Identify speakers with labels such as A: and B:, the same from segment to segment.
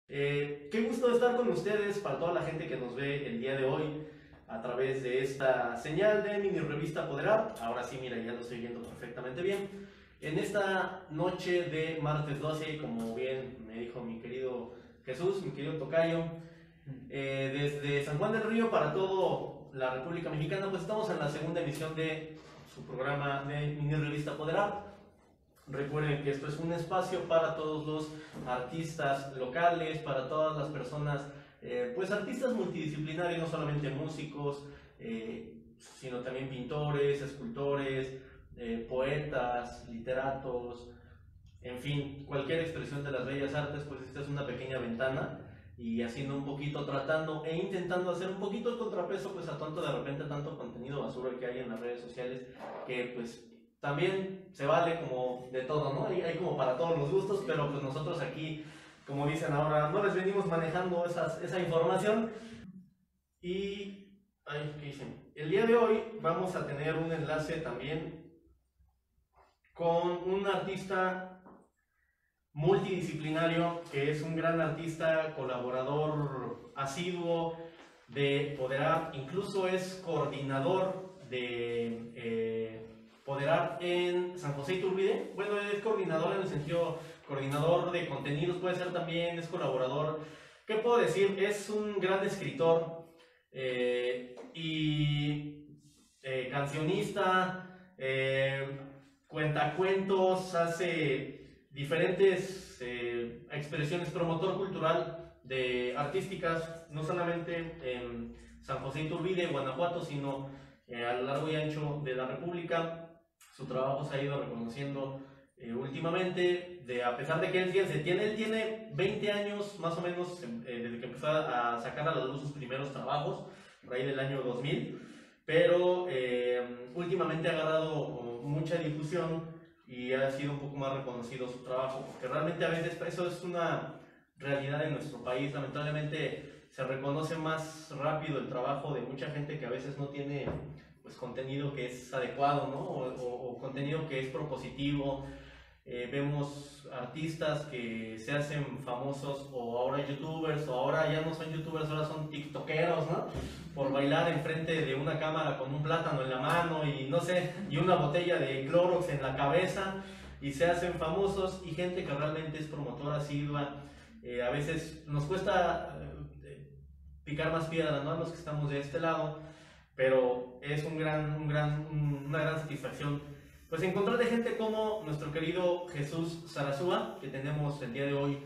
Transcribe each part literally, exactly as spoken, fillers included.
A: Eh, qué gusto estar con ustedes para toda la gente que nos ve el día de hoy a través de esta señal de mini revista Poderar. Ahora sí, mira, ya lo estoy viendo perfectamente bien. En esta noche de martes doce, como bien me dijo mi querido Jesús, mi querido tocayo, eh, desde San Juan del Río para toda la República Mexicana, pues estamos en la segunda emisión de su programa de mini revista Poderar. Recuerden que esto es un espacio para todos los artistas locales, para todas las personas, eh, pues artistas multidisciplinarios, no solamente músicos, eh, sino también pintores, escultores, eh, poetas, literatos, en fin, cualquier expresión de las bellas artes, pues esta es una pequeña ventana y haciendo un poquito, tratando e intentando hacer un poquito el contrapeso pues a tanto de repente tanto contenido basura que hay en las redes sociales que pues también se vale como de todo, ¿no? Hay, hay como para todos los gustos, pero pues nosotros aquí, como dicen ahora, no les venimos manejando esas, esa información. Y, ay, ¿qué dicen? El día de hoy vamos a tener un enlace también con un artista multidisciplinario que es un gran artista, colaborador asiduo de Poderar, incluso es coordinador de... Eh, Poderar en San José Iturbide. Bueno, es coordinador en el sentido, coordinador de contenidos, puede ser también, es colaborador. ¿Qué puedo decir? Es un gran escritor eh, y eh, cancionista, eh, cuentacuentos, hace diferentes eh, expresiones, promotor cultural de artísticas, no solamente en San José Iturbide, Guanajuato, sino eh, a lo largo y ancho de la República. Su trabajo se ha ido reconociendo eh, últimamente, de, a pesar de que él, fíjense, tiene, él tiene veinte años más o menos eh, desde que empezó a sacar a la luz sus primeros trabajos, por ahí del año dos mil, pero eh, últimamente ha agarrado mucha difusión y ha sido un poco más reconocido su trabajo, porque realmente a veces eso es una realidad en nuestro país. Lamentablemente se reconoce más rápido el trabajo de mucha gente que a veces no tiene pues contenido que es adecuado, ¿no? O, o, o contenido que es propositivo. Eh, vemos artistas que se hacen famosos o ahora youtubers o ahora ya no son youtubers, ahora son tiktokeros, ¿no? Por bailar enfrente de una cámara con un plátano en la mano y no sé, y una botella de Clorox en la cabeza y se hacen famosos, y gente que realmente es promotora asidua. Eh, a veces nos cuesta eh, picar más piedra, ¿no? A los que estamos de este lado, pero es un gran, un gran, una gran satisfacción pues encontrar de gente como nuestro querido Jesús Sarasúa, que tenemos el día de hoy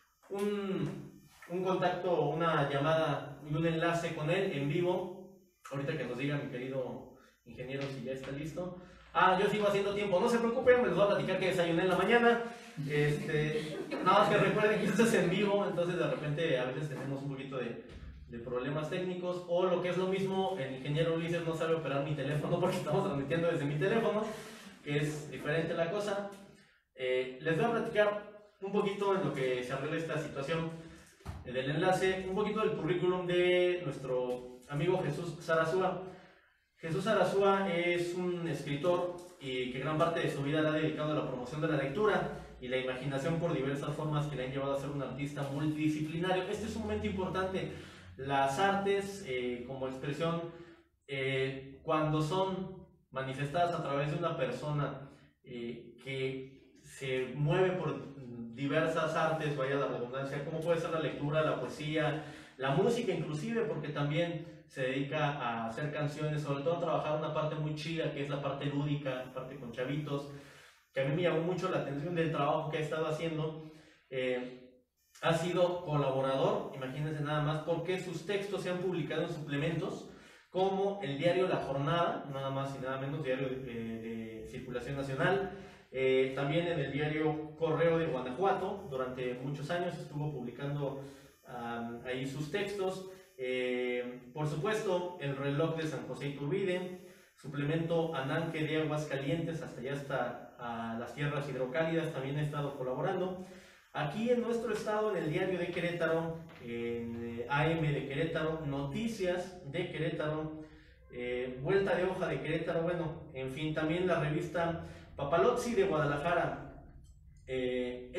A: un, un contacto, una llamada y un enlace con él en vivo. Ahorita que nos diga mi querido ingeniero si ya está listo. Ah, yo sigo haciendo tiempo, no se preocupen, les voy a platicar que desayuné en la mañana. Este, nada más que recuerden que esto es en vivo, entonces de repente a veces tenemos un poquito de, de problemas técnicos, o lo que es lo mismo, el ingeniero Ulises no sabe operar mi teléfono porque estamos transmitiendo desde mi teléfono, que es diferente la cosa. Eh, les voy a platicar un poquito en lo que se arregla esta situación eh, del enlace, un poquito del currículum de nuestro amigo Jesús Sarasúa. Jesús Sarasúa es un escritor y que gran parte de su vida la ha dedicado a la promoción de la lectura y la imaginación por diversas formas que le han llevado a ser un artista multidisciplinario. Este es un momento importante. Las artes eh, como expresión, eh, cuando son manifestadas a través de una persona eh, que se mueve por diversas artes, vaya la redundancia, como puede ser la lectura, la poesía, la música inclusive, porque también se dedica a hacer canciones, sobre todo a trabajar una parte muy chida que es la parte lúdica, la parte con chavitos, que a mí me llamó mucho la atención del trabajo que ha estado haciendo. Eh, ha sido colaborador, imagínense nada más, porque sus textos se han publicado en suplementos como el diario La Jornada, nada más y nada menos, diario de, de, de circulación nacional, eh, también en el diario Correo de Guanajuato. Durante muchos años estuvo publicando um, ahí sus textos. Eh, por supuesto, el reloj de San José Iturbide, suplemento Ananque de Aguascalientes, hasta allá hasta a las tierras hidrocálidas, también ha estado colaborando. Aquí en nuestro estado, en el diario de Querétaro, en A M de Querétaro, Noticias de Querétaro, eh, Vuelta de Hoja de Querétaro, bueno, en fin, también la revista Papalozzi de Guadalajara. Eh, es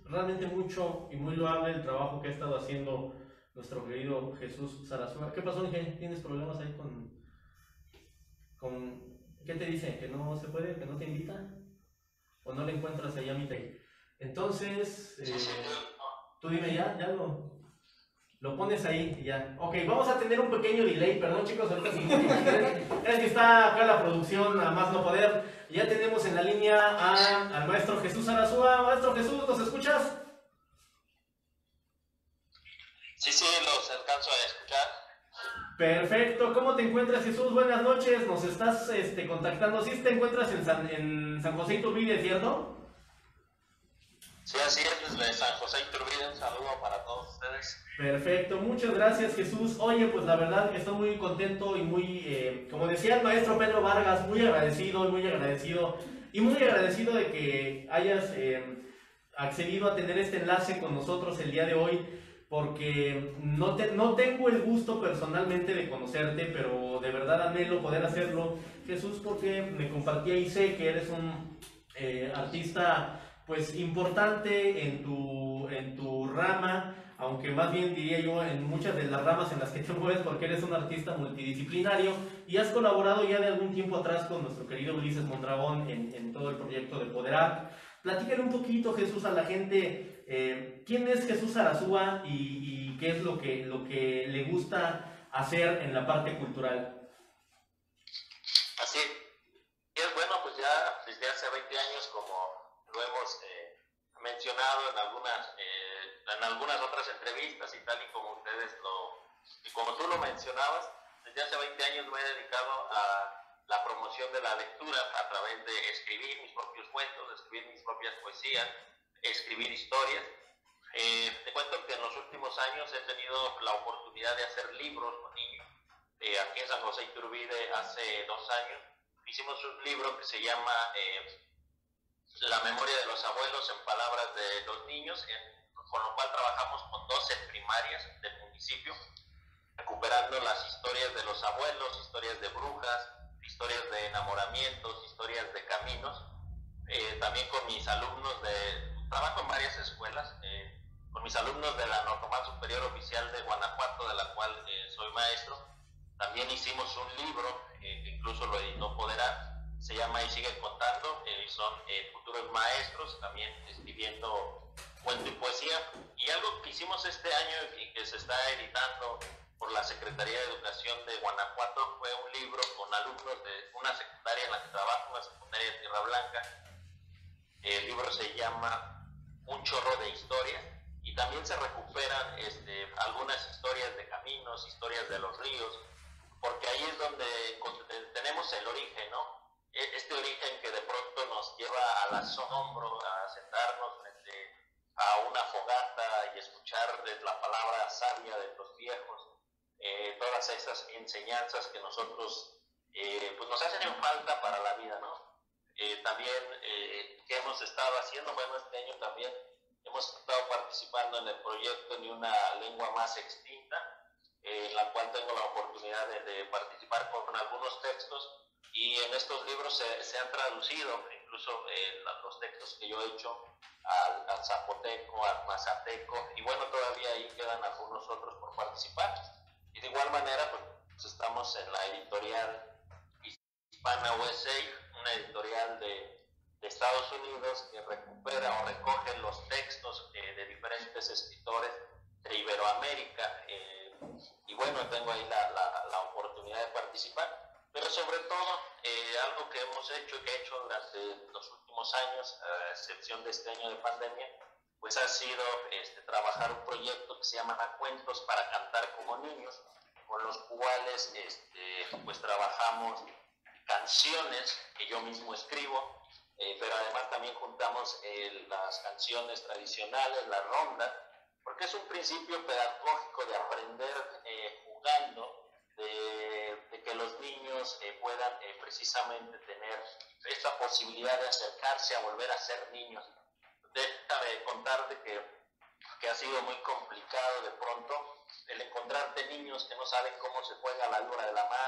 A: realmente mucho y muy loable el trabajo que ha estado haciendo nuestro querido Jesús Sarasúa. ¿Qué pasó, Inge? ¿Tienes problemas ahí con, con... ¿Qué te dice? ¿Que no se puede? ¿Que no te invita? ¿O no le encuentras allá a mi te? Entonces, eh, tú dime ya, ya lo, lo pones ahí y ya. Ok, vamos a tener un pequeño delay, perdón chicos, ahorita sí, es que está acá la producción a más no poder. Ya tenemos en la línea a, al maestro Jesús Sarasúa. Maestro Jesús, ¿nos escuchas?
B: Sí, sí, los alcanzo a escuchar.
A: Perfecto, ¿cómo te encuentras, Jesús? Buenas noches, nos estás este, contactando. ¿Sí te encuentras en San, en San José Iturbide, cierto?
B: Sí, así es, desde San José Iturbide, un saludo para todos ustedes.
A: Perfecto, muchas gracias, Jesús. Oye, pues la verdad que estoy muy contento y muy, eh, como decía el maestro Pedro Vargas, muy agradecido, muy agradecido y muy agradecido de que hayas eh, accedido a tener este enlace con nosotros el día de hoy, porque no, te, no tengo el gusto personalmente de conocerte, pero de verdad anhelo poder hacerlo, Jesús, porque me compartía y sé que eres un eh, artista pues importante en tu, en tu rama, aunque más bien diría yo en muchas de las ramas en las que te mueves, porque eres un artista multidisciplinario y has colaborado ya de algún tiempo atrás con nuestro querido Ulises Mondragón en, en todo el proyecto de Poderar. Platícale un poquito, Jesús, a la gente, eh, quién es Jesús Sarasúa y, y qué es lo que, lo que le gusta hacer en la parte cultural.
B: Así es, bueno, pues ya desde hace veinte años, como lo hemos eh, mencionado en algunas, eh, en algunas otras entrevistas y tal y como ustedes lo, y como tú lo mencionabas, desde hace veinte años me he dedicado a la promoción de la lectura a través de escribir mis propios cuentos, escribir mis propias poesías, escribir historias. Eh, te cuento que en los últimos años he tenido la oportunidad de hacer libros con niños. Eh, aquí en San José Iturbide hace dos años hicimos un libro que se llama eh, La memoria de los abuelos en palabras de los niños, en, con lo cual trabajamos con doce primarias del municipio, recuperando las historias de los abuelos, historias de brujas, historias de enamoramientos, historias de caminos. Eh, también con mis alumnos de, trabajo en varias escuelas, eh, con mis alumnos de la Normal Superior Oficial de Guanajuato, de la cual eh, soy maestro. También hicimos un libro, eh, que incluso lo editó Poderar, se llama Y Sigue Contando, eh, son eh, futuros maestros, también escribiendo cuento y poesía. Y algo que hicimos este año y que se está editando por la Secretaría de Educación de Guanajuato fue un libro con alumnos de una secundaria en la que trabajo, una secundaria de Tierra Blanca. El libro se llama Un chorro de historias y también se recuperan este, algunas historias de caminos, historias de los ríos, porque ahí es donde tenemos el origen, ¿no? Este origen que de pronto nos lleva al asombro, a sentarnos frente a una fogata y escuchar la palabra sabia de los viejos, eh, todas esas enseñanzas que nosotros eh, pues nos hacen falta para la vida, ¿no? Eh, también, eh, ¿qué hemos estado haciendo? Bueno, este año también hemos estado participando en el proyecto Ni una lengua más extinta, eh, en la cual tengo la oportunidad de, de participar con algunos textos, y en estos libros se, se han traducido incluso eh, los textos que yo he hecho al, al zapoteco, al mazateco, y bueno, todavía ahí quedan algunos otros por participar. Y de igual manera, pues estamos en la editorial Hispana U S A, una editorial de, de Estados Unidos que recupera o recoge los textos eh, de diferentes escritores de Iberoamérica, eh, y bueno, tengo ahí la, la, la oportunidad de participar. Pero sobre todo, eh, algo que hemos hecho y que he hecho durante los últimos años, a excepción de este año de pandemia, pues ha sido este, trabajar un proyecto que se llama Cuentos para Cantar como Niños, con los cuales este, pues trabajamos canciones que yo mismo escribo, eh, pero además también juntamos eh, las canciones tradicionales, la ronda, porque es un principio pedagógico de aprender eh, jugando, de, de que los niños eh, puedan eh, precisamente tener esta posibilidad de acercarse a volver a ser niños. Déjame contarte que, que ha sido muy complicado de pronto el encontrarte niños que no saben cómo se juega la luna de la mar,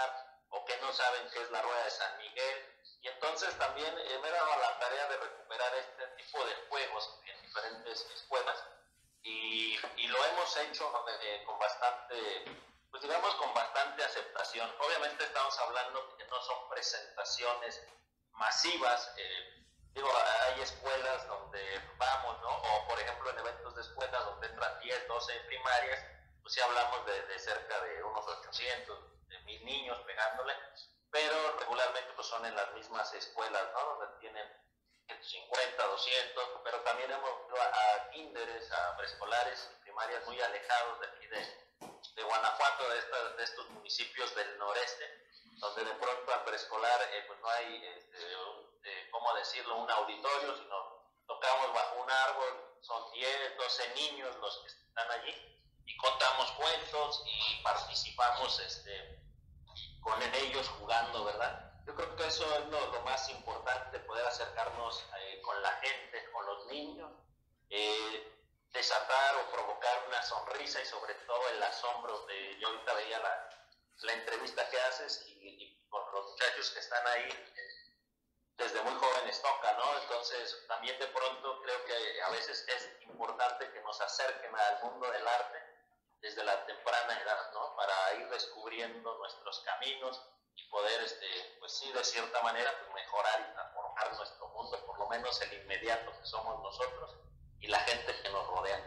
B: o que no saben qué es la rueda de San Miguel. Y entonces también eh, me he dado la tarea de recuperar este tipo de juegos en diferentes escuelas y, y lo hemos hecho eh, con bastante, pues digamos con bastante aceptación. Obviamente estamos hablando de que no son presentaciones masivas, eh, digo, hay escuelas donde vamos, ¿no? O por ejemplo en eventos de escuelas donde entran diez, doce primarias, pues sí hablamos de, de cerca de unos ochocientos, de mil niños pegándole, pero regularmente pues son en las mismas escuelas, ¿no? Donde tienen cincuenta, doscientos, pero también hemos ido a, a kinderes, a preescolares y primarias muy alejados de aquí de, de Guanajuato, de, esta, de estos municipios del noreste, donde de pronto al preescolar eh, pues no hay, este, un, eh, ¿cómo decirlo?, un auditorio, sino tocamos bajo un árbol, son diez, doce niños los que están allí, y contamos cuentos y participamos este, con ellos jugando, ¿verdad? Yo creo que eso es lo, lo más importante, poder acercarnos eh, con la gente, con los niños, eh, desatar o provocar una sonrisa y sobre todo el asombro de, yo ahorita veía la, la entrevista que haces y, y con los muchachos que están ahí, eh, desde muy jóvenes toca, ¿no? Entonces también de pronto creo que a veces es importante que nos acerquen al mundo del arte desde la temprana edad, ¿no? Para ir descubriendo nuestros caminos y poder, este, pues sí, de cierta manera, pues mejorar y transformar nuestro mundo, por lo menos el inmediato que somos nosotros y la gente que nos rodea.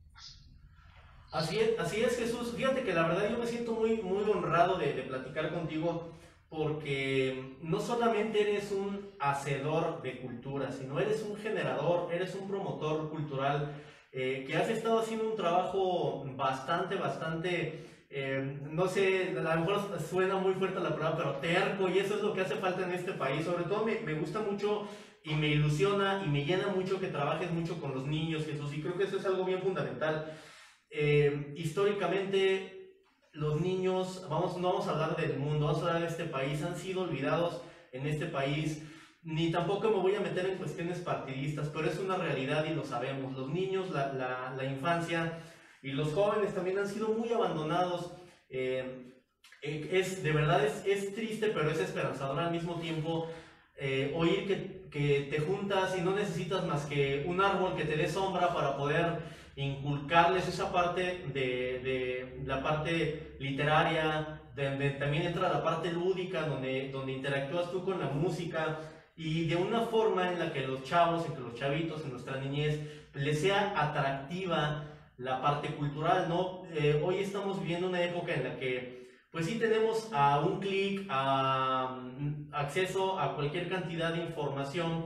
A: Así es, así es, Jesús. Fíjate que la verdad yo me siento muy, muy honrado de, de platicar contigo, porque no solamente eres un hacedor de cultura, sino eres un generador, eres un promotor cultural, eh, que has estado haciendo un trabajo bastante, bastante... Eh, no sé, a lo mejor suena muy fuerte la palabra, pero terco, y eso es lo que hace falta en este país. Sobre todo me, me gusta mucho y me ilusiona y me llena mucho que trabajes mucho con los niños, Jesús, y creo que eso es algo bien fundamental. Eh, históricamente, los niños, vamos, no vamos a hablar del mundo, vamos a hablar de este país, han sido olvidados en este país. Ni tampoco me voy a meter en cuestiones partidistas, pero es una realidad y lo sabemos. Los niños, la, la, la infancia y los jóvenes también han sido muy abandonados. Eh, es, de verdad es, es triste, pero es esperanzador al mismo tiempo eh, oír que, que te juntas y no necesitas más que un árbol que te dé sombra para poder inculcarles esa parte de, de la parte literaria, donde también entra la parte lúdica, donde, donde interactúas tú con la música, y de una forma en la que los chavos, en que los chavitos, en nuestra niñez, les sea atractiva la parte cultural, ¿no? Eh, hoy estamos viviendo una época en la que, pues sí tenemos a un clic, a, um, acceso a cualquier cantidad de información,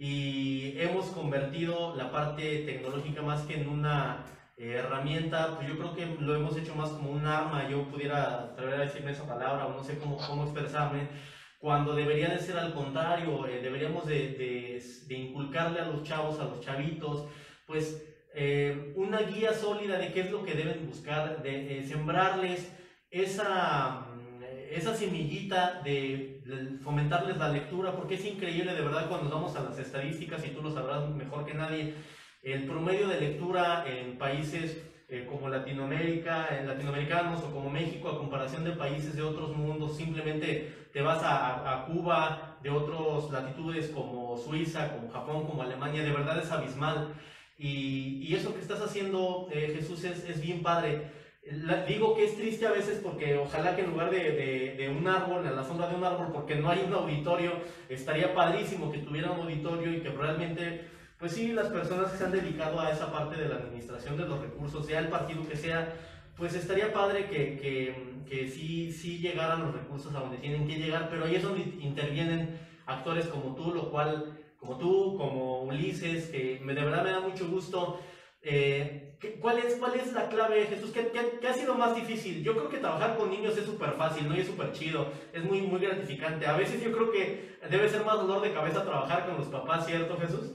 A: y hemos convertido la parte tecnológica más que en una eh, herramienta, pues yo creo que lo hemos hecho más como un arma. Yo pudiera atrever a decirme esa palabra, o no sé cómo, cómo expresarme, cuando debería de ser al contrario. Eh, deberíamos de, de, de inculcarle a los chavos, a los chavitos, pues eh, una guía sólida de qué es lo que deben buscar, de eh, sembrarles esa, esa semillita, de, de fomentarles la lectura, porque es increíble de verdad cuando vamos a las estadísticas, y tú lo sabrás mejor que nadie, el promedio de lectura en países eh, como Latinoamérica, en latinoamericanos o como México, a comparación de países de otros mundos, simplemente te vas a, a, a Cuba, de otras latitudes como Suiza, como Japón, como Alemania, de verdad es abismal. Y, y eso que estás haciendo, eh, Jesús, es, es bien padre. La, digo que es triste a veces porque ojalá que en lugar de, de, de un árbol, en la sombra de un árbol, porque no hay un auditorio, estaría padrísimo que tuviera un auditorio y que realmente, pues sí, las personas que se han dedicado a esa parte de la administración de los recursos, sea el partido que sea, pues estaría padre que, que, que sí, sí llegaran los recursos a donde tienen que llegar, pero ahí es donde intervienen actores como tú, lo cual... como tú, como Ulises, que me, de verdad me da mucho gusto. Eh, ¿cuál, es, ¿Cuál es la clave, Jesús? ¿Qué, qué, qué ha sido más difícil? Yo creo que trabajar con niños es súper fácil, ¿no? Y es súper chido, es muy, muy gratificante. A veces yo creo que debe ser más dolor de cabeza trabajar con los papás, ¿cierto, Jesús?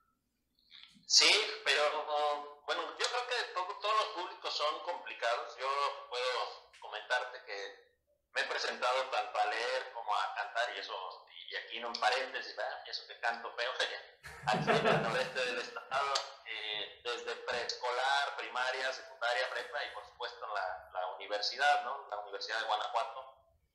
B: Sí, pero bueno, yo creo que todo, todos los públicos son complicados. Yo puedo comentarte que me he presentado tanto a leer como a cantar, y eso... y aquí no en paréntesis, ¿verdad? Y eso que canto feo, aquí en el noreste del estado, eh, desde preescolar, primaria, secundaria, prepa y por supuesto la, la universidad, ¿no? La Universidad de Guanajuato,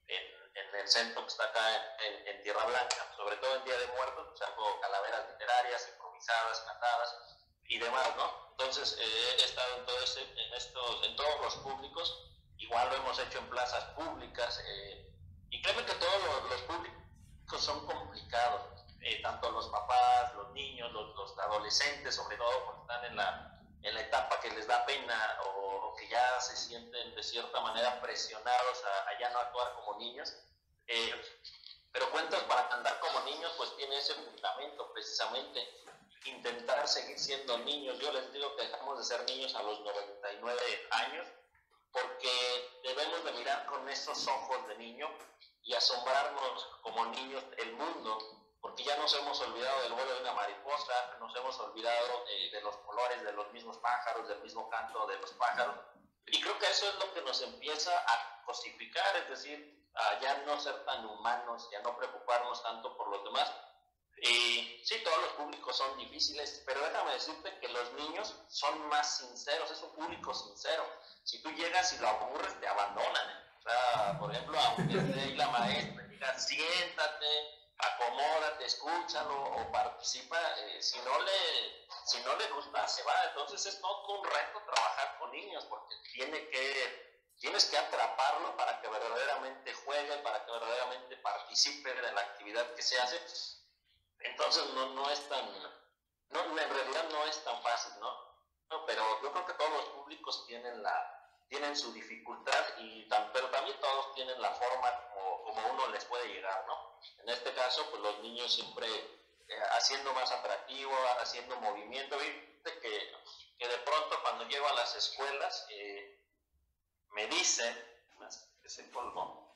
B: en, en el centro que está acá en, en Tierra Blanca, sobre todo en Día de Muertos, pues hago calaveras literarias, improvisadas, cantadas y demás, ¿no? Entonces eh, he estado en, todo ese, en, estos, en todos los públicos, igual lo hemos hecho en plazas públicas, eh, y créeme que todos los, los públicos son complicados, eh, tanto los papás, los niños, los, los adolescentes, sobre todo porque están en la, en la etapa que les da pena o, o que ya se sienten de cierta manera presionados a, a ya no actuar como niños. Eh, pero Cuentos para Cantar como Niños pues tiene ese fundamento precisamente, intentar seguir siendo niños. Yo les digo que dejamos de ser niños a los noventa y nueve años, porque debemos de mirar con esos ojos de niño y asombrarnos como niños el mundo, porque ya nos hemos olvidado del vuelo de una mariposa, nos hemos olvidado de, de los colores de los mismos pájaros, del mismo canto de los pájaros, y creo que eso es lo que nos empieza a cosificar, es decir, a ya no ser tan humanos, ya no preocuparnos tanto por los demás. Y sí, todos los públicos son difíciles, pero déjame decirte que los niños son más sinceros, es un público sincero. Si tú llegas y lo aburres, te abandonan, ¿eh? O sea, por ejemplo, aunque esté ahí la maestra, diga, siéntate, acomódate, escúchalo o participa, eh, si, no le, si no le gusta, se va. Entonces es todo un reto trabajar con niños, porque tiene que, tienes que atraparlo para que verdaderamente juegue, para que verdaderamente participe de la actividad que se hace. Entonces no, no es tan, no, en realidad no es tan fácil, ¿no? No, pero yo creo que todos los públicos tienen, la, tienen su dificultad, y tan, pero también todos tienen la forma como, como uno les puede llegar, ¿no? En este caso, pues los niños siempre eh, haciendo más atractivo, haciendo movimiento. Viste que, que de pronto cuando llego a las escuelas eh, me dicen, que se colgó.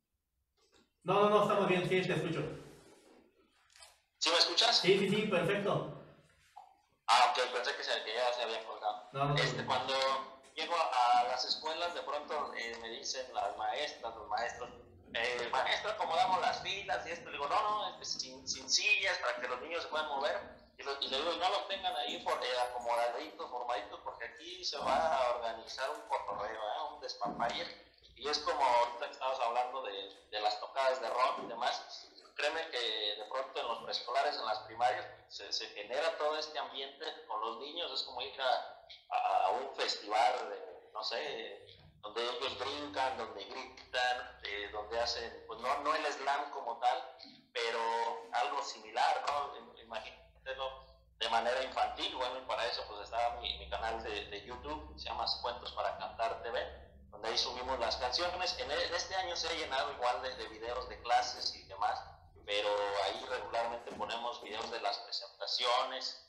A: No, no, no, estamos bien, sí, te escucho.
B: ¿Sí me escuchas?
A: Sí, sí, sí, perfecto.
B: Ah, ok, pensé que, se, que ya se había colgado.
A: No, no,
B: este,
A: no.
B: Cuando llego a, a las escuelas, de pronto eh, me dicen las maestras, los maestros, eh, maestro, acomodamos las filas y esto. Le digo, no, no, es que sin, sin sillas para que los niños se puedan mover. Y, lo, y le digo, no los tengan ahí por, eh, acomodaditos, formaditos, porque aquí se va a organizar un cotorreo, ¿eh? Un despapalle. Y es como ahorita que estabas hablando de, de las tocadas de rock y demás. Créeme que de pronto en los preescolares, en las primarias, se, se genera todo este ambiente con los niños. Es como ir a, a, a un festival, de, no sé, donde ellos brincan, donde gritan, eh, donde hacen, pues no, no el slam como tal, pero algo similar, ¿no? Imagínatelo de manera infantil. Bueno, y para eso pues está mi, mi canal de, de YouTube, se llama Cuentos para Cantar T V, donde ahí subimos las canciones. En, el, en este año se ha llenado igual de, de videos de clases y demás, pero ahí regularmente ponemos videos de las presentaciones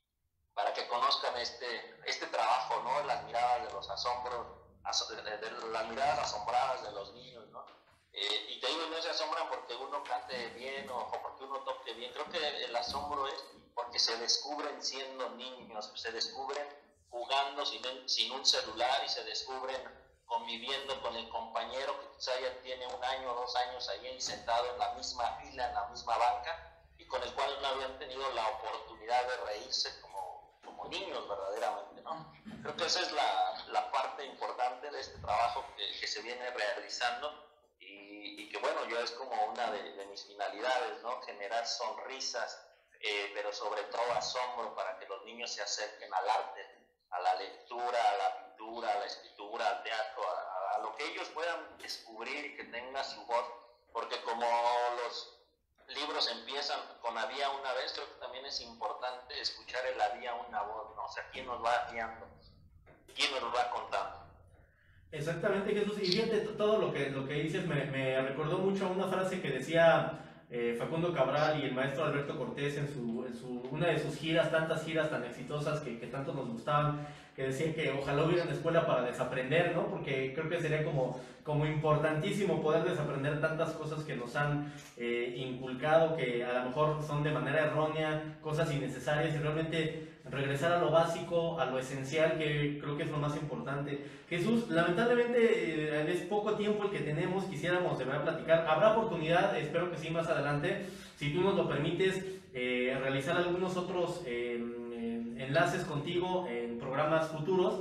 B: para que conozcan este, este trabajo, ¿no? Las miradas de los asombros, de, de, de las miradas asombradas de los niños, ¿no? Eh, y te digo, no se asombran porque uno cante bien o, o porque uno toque bien. Creo que el asombro es porque se descubren siendo niños, se descubren jugando sin, sin un celular, y se descubren conviviendo con el compañero que quizá ya tiene un año o dos años ahí sentado en la misma fila, en la misma banca, y con el cual no habían tenido la oportunidad de reírse como, como niños verdaderamente, ¿no? Creo que esa es la, la parte importante de este trabajo que, que se viene realizando, y, y que bueno, yo es como una de, de mis finalidades, ¿no? Generar sonrisas, eh, pero sobre todo asombro, para que los niños se acerquen al arte, a la lectura, a la pintura, a la escritura, al teatro, a, a lo que ellos puedan descubrir y que tenga su voz, porque como los libros empiezan con había una vez, creo que también es importante escuchar el había una voz, ¿no? O sea, ¿quién nos va guiando? ¿Quién nos va contando?
A: Exactamente, Jesús, y fíjate, todo lo que, lo que dices me, me recordó mucho a una frase que decía eh, Facundo Cabral y el maestro Alberto Cortés en, su, en su, una de sus giras, tantas giras tan exitosas que, que tanto nos gustaban, que decían que ojalá hubiera una escuela para desaprender, ¿no? Porque creo que sería como, como importantísimo poder desaprender tantas cosas que nos han eh, inculcado, que a lo mejor son de manera errónea, cosas innecesarias, y realmente regresar a lo básico, a lo esencial, que creo que es lo más importante. Jesús, lamentablemente eh, es poco tiempo el que tenemos, quisiéramos de verdad platicar, habrá oportunidad, espero que sí más adelante, si tú nos lo permites, eh, realizar algunos otros eh, enlaces contigo en programas futuros.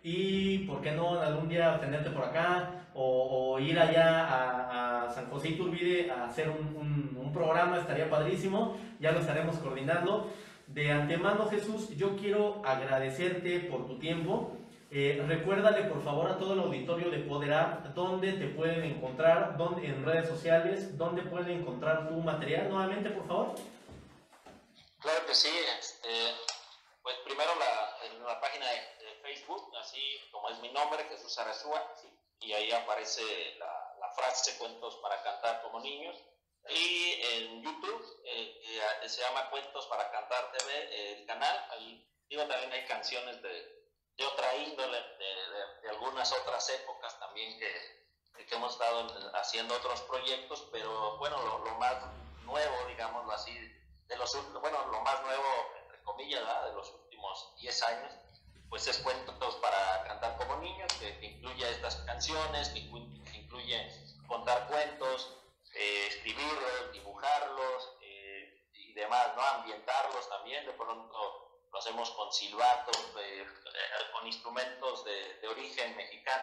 A: y por qué no algún día tenerte por acá o, o ir allá a, a San José Iturbide a hacer un, un, un programa, estaría padrísimo, ya lo estaremos coordinando. De antemano, Jesús, yo quiero agradecerte por tu tiempo. Eh, recuérdale por favor a todo el auditorio de Poderart dónde te pueden encontrar, dónde, en redes sociales, dónde pueden encontrar tu material nuevamente, por favor.
B: Claro que sí, este, pues primero la, en la página de, de Facebook, así como es mi nombre, Jesús Arazúa, ¿sí? Y ahí aparece la, la frase Cuentos para Cantar como Niños. Y en YouTube eh, eh, se llama Cuentos para Cantar T V, eh, el canal, ahí digo también hay canciones de de otra índole, de, de, de algunas otras épocas también que, que hemos estado haciendo otros proyectos, pero bueno, lo, lo más nuevo, digámoslo así, de los, bueno, lo más nuevo, entre comillas, ¿verdad? De los últimos diez años, pues es Cuentos para Cantar como Niños, que, que incluye estas canciones, que, que incluye contar cuentos, eh, escribirlos, dibujarlos eh, y demás, ¿no? Ambientarlos también, de pronto lo hacemos con silbatos, eh, eh, con instrumentos de, de origen mexicano,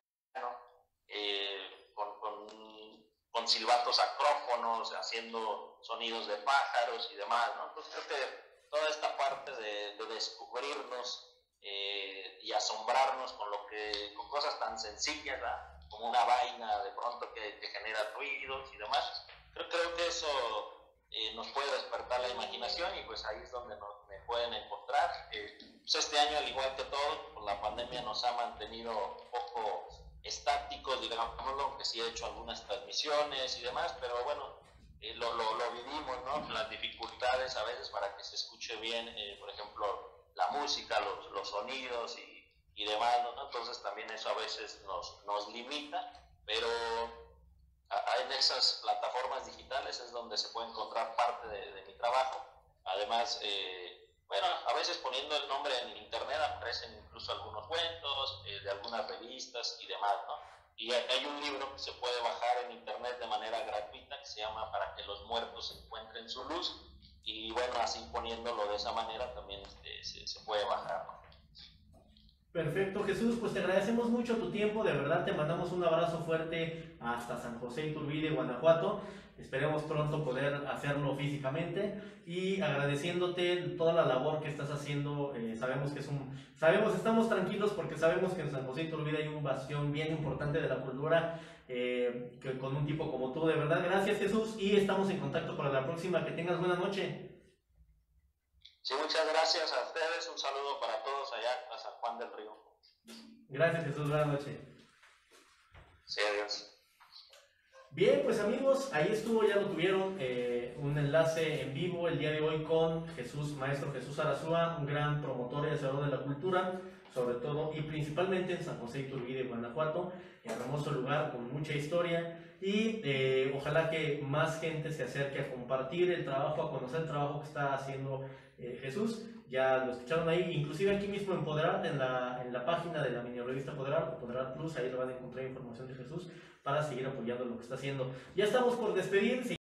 B: eh, con, con, con silbatos acrófonos, haciendo sonidos de pájaros y demás, ¿no? Entonces creo que toda esta parte de, de descubrirnos eh, y asombrarnos con, lo que, con cosas tan sencillas, ¿verdad? Como una vaina de pronto que, que genera ruidos y demás, creo, creo que eso Eh, nos puede despertar la imaginación y pues ahí es donde nos, me pueden encontrar. Eh, pues este año, al igual que todo, pues la pandemia nos ha mantenido un poco estáticos, digamos, aunque sí he hecho algunas transmisiones y demás, pero bueno, eh, lo, lo, lo vivimos, ¿no? Las dificultades a veces para que se escuche bien, eh, por ejemplo, la música, los, los sonidos y, y demás, ¿no? Entonces también eso a veces nos, nos limita, pero en esas plataformas digitales es donde se puede encontrar parte de, de mi trabajo. Además, eh, bueno, a veces poniendo el nombre en internet aparecen incluso algunos cuentos eh, de algunas revistas y demás, ¿no? Y hay un libro que se puede bajar en internet de manera gratuita que se llama Para que los muertos encuentren su luz, y bueno, así poniéndolo de esa manera también este, se, se puede bajar, ¿no?
A: Perfecto, Jesús, pues te agradecemos mucho tu tiempo, de verdad te mandamos un abrazo fuerte hasta San José Iturbide, Guanajuato. Esperemos pronto poder hacerlo físicamente y agradeciéndote toda la labor que estás haciendo. Eh, sabemos que es un, sabemos, estamos tranquilos porque sabemos que en San José Iturbide hay un bastión bien importante de la cultura, eh, que, con un tipo como tú, de verdad, gracias Jesús, y estamos en contacto para la próxima. Que tengas buena noche.
B: Sí, muchas gracias a ustedes, un saludo para todos allá a San Juan del Río.
A: Gracias Jesús, buenas noches.
B: Sí, adiós.
A: Bien, pues amigos, ahí estuvo, ya lo tuvieron, eh, un enlace en vivo el día de hoy con Jesús, maestro Jesús Arazúa, un gran promotor y hacedor de la cultura, sobre todo y principalmente en San José Iturbide, Guanajuato, hermoso lugar con mucha historia, y eh, ojalá que más gente se acerque a compartir el trabajo, a conocer el trabajo que está haciendo eh, Jesús. Ya lo escucharon ahí, inclusive aquí mismo en Poderart, en la, en la página de la mini revista Poderart, Poderart Plus, ahí lo van a encontrar información de Jesús para seguir apoyando lo que está haciendo. Ya estamos por despedir.